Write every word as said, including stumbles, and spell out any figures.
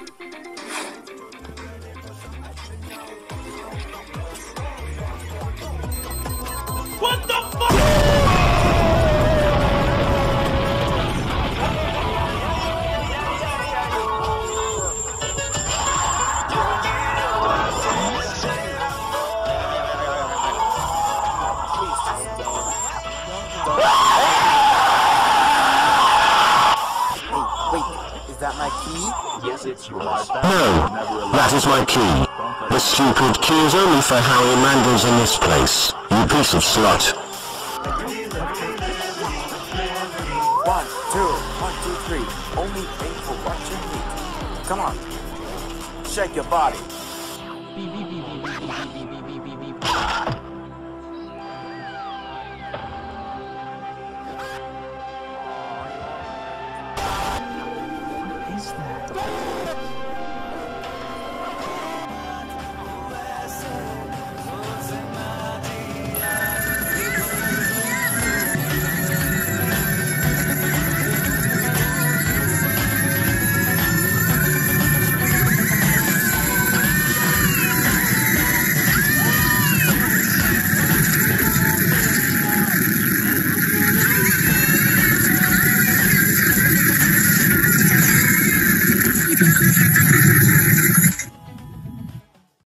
What the fuck? Is that my key? Yes, it's yours. No, that is my key. The stupid key is only for Howie Mandels in this place, you piece of slut. One, two, one, two, three. Only pay for what you need. Come on. Shake your body.